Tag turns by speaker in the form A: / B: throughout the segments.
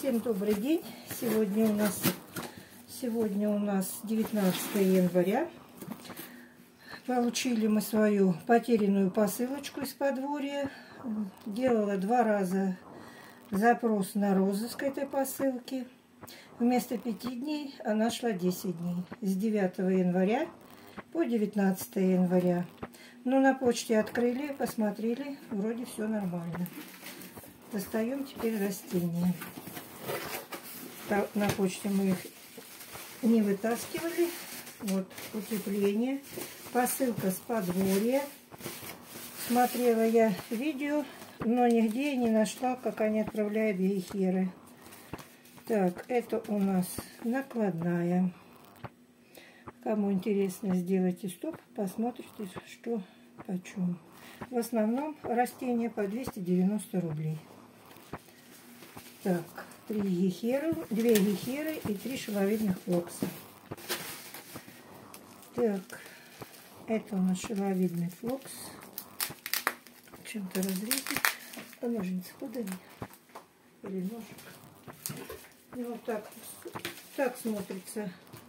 A: Всем добрый день. Сегодня у нас 19 января. Получили мы свою потерянную посылочку из подворья. Делала 2 раза запрос на розыск этой посылки. Вместо 5 дней она шла 10 дней. С 9 января по 19 января. Но на почте открыли, посмотрели, вроде все нормально. Достаем теперь растения. На почте мы их не вытаскивали. Вот утепление. Посылка с подворья. Смотрела я видео, но нигде я не нашла, как они отправляют гейхеры. Так, это у нас накладная. Кому интересно, сделайте стоп, посмотрите, что почем. В основном растения по 290 рублей. Так, 2 гейхеры и 3 шеловидных флокса. Так, это у нас шеловидный флокс. Чем-то разрезать. А ножницы куда они? Или ножик? И вот так смотрится.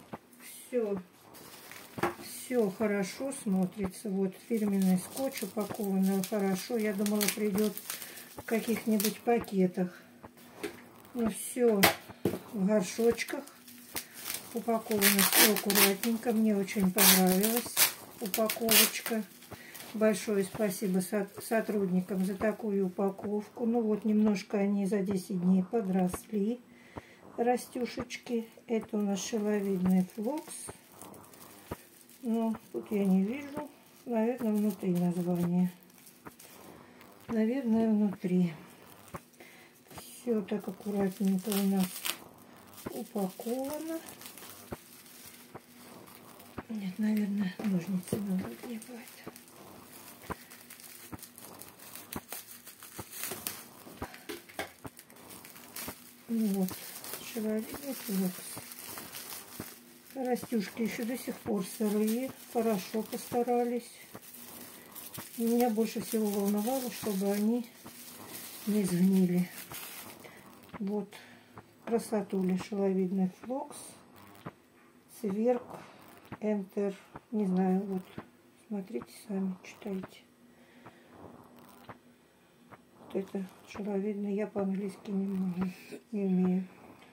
A: Все хорошо смотрится. Вот фирменный скотч упакован хорошо. Я думала, придет в каких-нибудь пакетах. Но все в горшочках. Упаковано все аккуратненько. Мне очень понравилась упаковочка. Большое спасибо сотрудникам за такую упаковку. Ну вот, немножко они за 10 дней подросли. Растюшечки. Это у нас шеловидный флокс. Ну, тут я не вижу. Наверное, внутри название. Наверное, внутри. Все так аккуратненько у нас упаковано. Нет, наверное, ножницы надо отгибать. Вот, шеловидный флокс. Растюшки еще до сих пор сырые, хорошо постарались. Меня больше всего волновало, чтобы они не сгнили. Вот, красотуля, шеловидный флокс, цверк, энтер, не знаю, вот, смотрите сами, читайте. Вот это шеловидный, я по-английски не умею.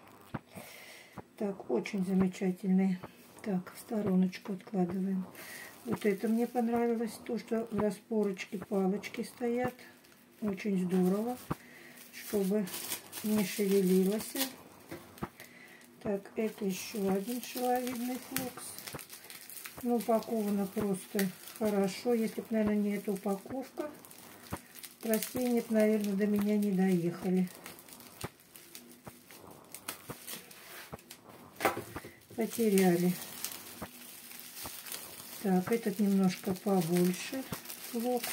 A: Так, очень замечательные. Так, в стороночку откладываем. Вот это мне понравилось, то, что в распорочке палочки стоят. Очень здорово, чтобы не шевелилось. Так, это еще один шеловидный флокс. Ну, упаковано просто хорошо. Если бы, наверное, не эта упаковка, растения, наверное, до меня не доехали. Потеряли. Так, этот немножко побольше флокс.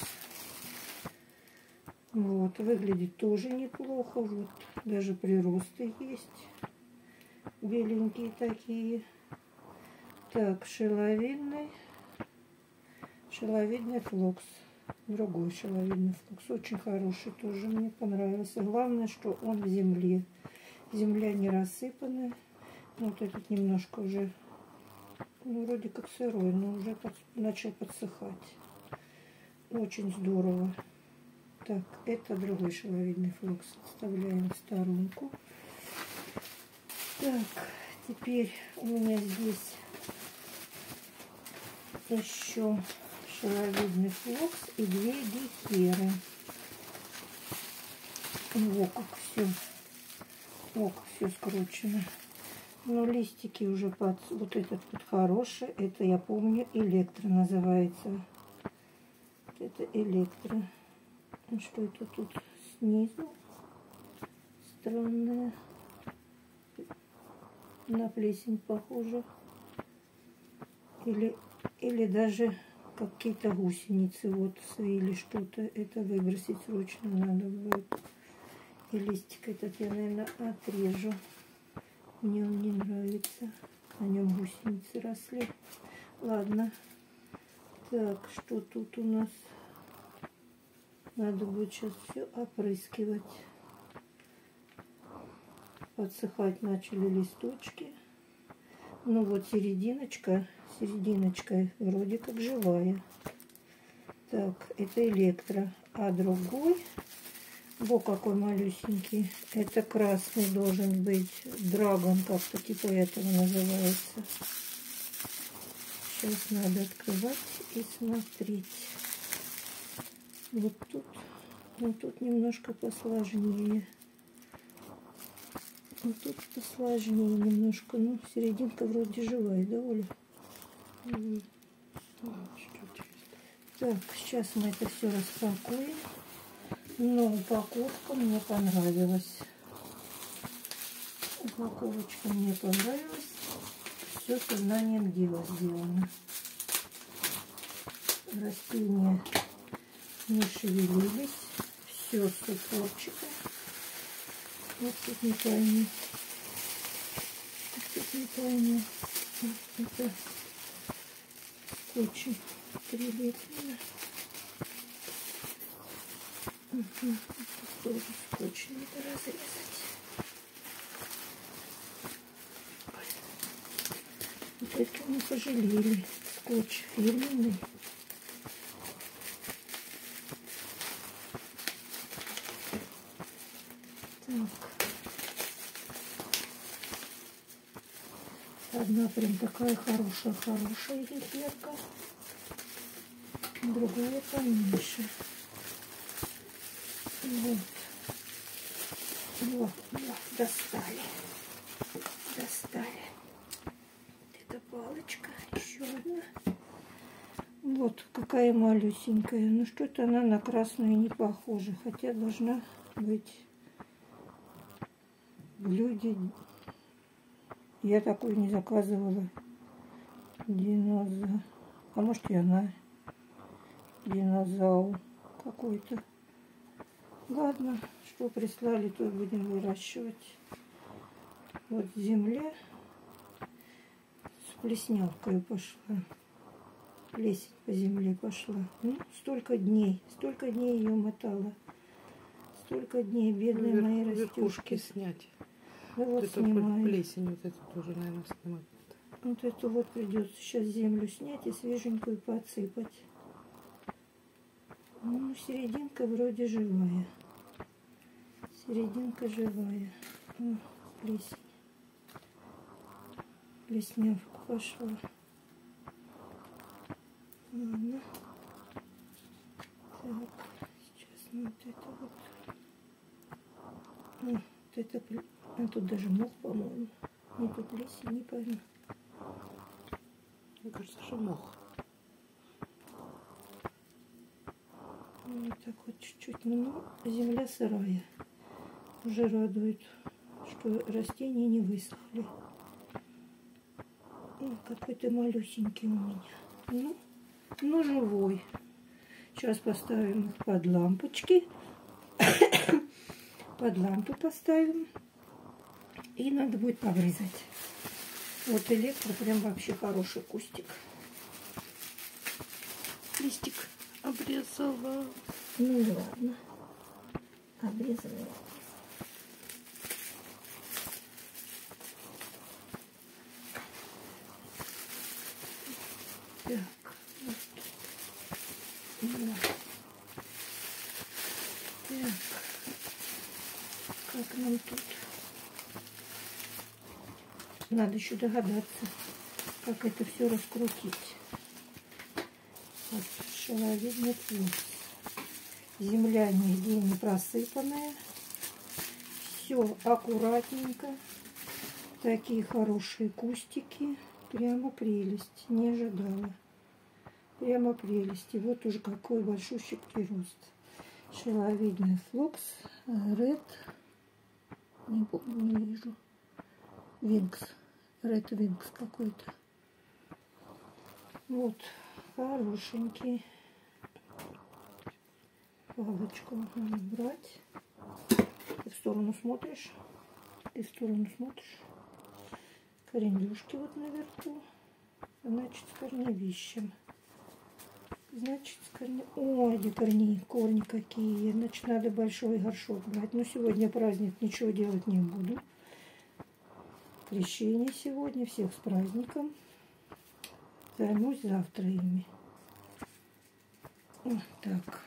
A: Вот, выглядит тоже неплохо. Вот, даже приросты есть. Беленькие такие. Так, шеловидный флокс. Другой шеловидный флокс. Очень хороший тоже, мне понравился. Главное, что он в земле. Земля не рассыпанная. Вот этот немножко уже, ну, вроде как сырой, но уже начал подсыхать. Очень здорово. Так, это другой шеловидный флокс. Вставляем в сторонку. Так, теперь у меня здесь еще шеловидный флокс и 2 гейхеры. Вот как все. Вот как все скручено. Но листики уже вот этот вот хороший. Это я помню, электро называется. Вот это электро. Что это тут снизу? Странное. На плесень похоже. Или даже какие-то гусеницы вот свили что-то. Это выбросить срочно надо будет. И листик этот я, наверное, отрежу. Мне он не нравится. На нем гусеницы росли. Ладно. Так, что тут у нас? Надо будет сейчас все опрыскивать. подсыхать начали листочки. Ну вот серединочка вроде как живая. Так, это электро. А другой, во какой малюсенький, это красный должен быть. Драгон, как-то типа этого называется. Сейчас надо открывать и смотреть. Вот тут немножко посложнее. Вот тут посложнее немножко. Ну, серединка вроде живая, да, Оля? Так, сейчас мы это все распакуем. Но упаковка мне понравилась. Упаковочка мне понравилась. Все сознанием дела сделано. Растения не шевелились. Все с упорчиком. Вот тут не пойму. Тут не пойму. Это скотчем прилеплено. Тоже скотч надо разрезать. Вот это мы пожалели. Скотч фирменный. Так. Одна прям такая хорошая гиферка. Другая поменьше. Вот, достали. Это палочка, еще одна. Вот какая малюсенькая. Ну что-то она на красную не похожа, хотя должна быть в блюде. Я такую не заказывала. Динозавр. А может и она. Динозавр какой-то. Ладно, что прислали, то будем выращивать. Вот земля с плеснявкой пошла. Плесень по земле пошла. Ну, столько дней ее мотала. Столько дней, бедные мои растюшки.
B: Снять.
A: Да вот
B: это
A: снимаю.
B: Плесень вот эту тоже, наверное, снимать.
A: Вот эту вот придется сейчас землю снять и свеженькую подсыпать. Ну, серединка вроде живая. Серединка живая. О, плесень. Плеснявка пошла. Ладно. Так, сейчас мы вот это вот. Вот это, а тут даже мох, по-моему. Не тут плесень, не пойму.
B: Мне кажется, что мох.
A: Вот так вот чуть-чуть. Ну, земля сырая. Уже радует, что растения не высохли. Какой-то малюсенький у меня. Ну, живой. Сейчас поставим под лампочки. Под лампу поставим. И надо будет обрезать. Вот электро прям вообще хороший кустик. Листик обрезала. Ну ладно. Обрезала. Так. Вот. Так. Как нам тут? Надо еще догадаться, как это все раскрутить. Вот, шаловидный флокс. Земля нигде не просыпанная. Все аккуратненько. Такие хорошие кустики. Прямо прелесть. Не ожидала. Прямо прелесть. И вот уже какой большущий прирост. Шаловидный флокс. Ред. Не помню, не вижу. Винкс. Ред Винкс какой-то. Вот. Хорошенький. Палочку надо брать. Ты в сторону смотришь? Коренюшки вот наверху. Значит, с корневищем. Ой, где корни какие. Значит, надо большой горшок брать. Но сегодня праздник, ничего делать не буду. крещение сегодня. Всех с праздником. Займусь завтра ими. Вот так.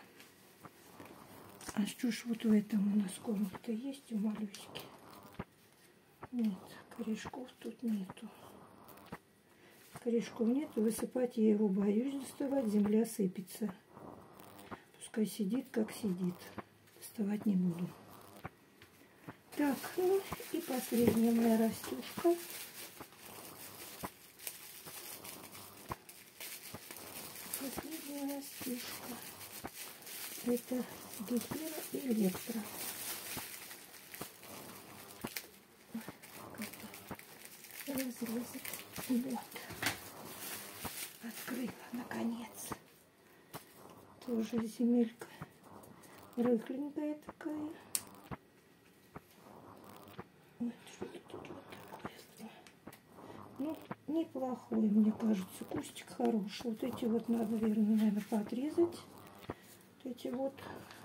A: А что ж вот в этом у нас корм-то есть у малюськи? Нет, корешков тут нету. Корешков нету, высыпать я его боюсь доставать, земля сыпется. Пускай сидит, как сидит. Доставать не буду. Так, ну и последняя моя растюшка. Последняя растюшка. Это Гефира и Электро. Разрезать. Вот. Открыла, наконец. Тоже земелька рыхленькая такая. Вот что-то тут вот такое. Ну, неплохой, мне кажется, кустик хороший. Вот эти вот надо, наверное, поотрезать. Вот эти вот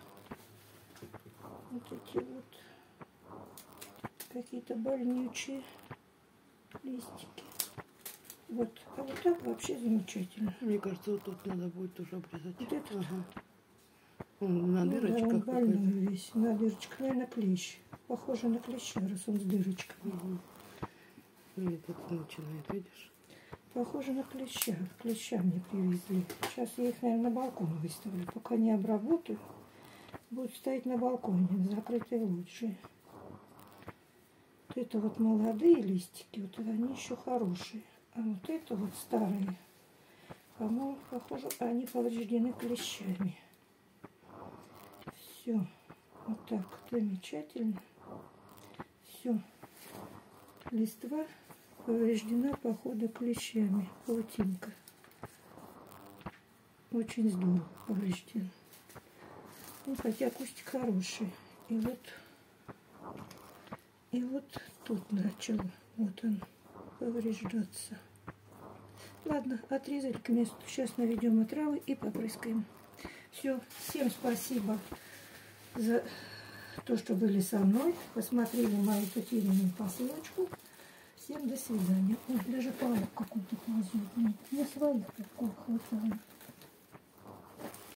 A: какие-то больнючие листики. Вот, а вот так вообще замечательно.
B: Мне кажется, вот тут надо будет тоже обрезать.
A: Вот этот?
B: Ага. На
A: Ну,
B: дырочках
A: да, он больной
B: какой-то.
A: весь. На дырочках, наверное, клещ. Похоже на клеща, раз он с дырочками.
B: Угу. Нет, это начинает, видишь?
A: Похоже на клеща. Клеща мне привезли. Сейчас я их, наверное, на балкон выставлю. Пока не обработаю. Будут стоять на балконе, на закрытой лоджии. Вот это вот молодые листики, вот они еще хорошие. А вот это вот старые, по-моему, похоже, они повреждены клещами. Все. Вот так. Замечательно. Все. Листва повреждена, походу, клещами. Паутинка. Очень здорово поврежден. Ну, хотя кустик хороший. И вот тут начал. Вот он повреждаться. Ладно, отрезать к месту. Сейчас наведем отравы и попрыскаем. Все. Всем спасибо за то, что были со мной. Посмотрели мою потерянную посылочку. Всем до свидания. Ой, даже паук какой-то ползет. Нет, мне своих такого хватает.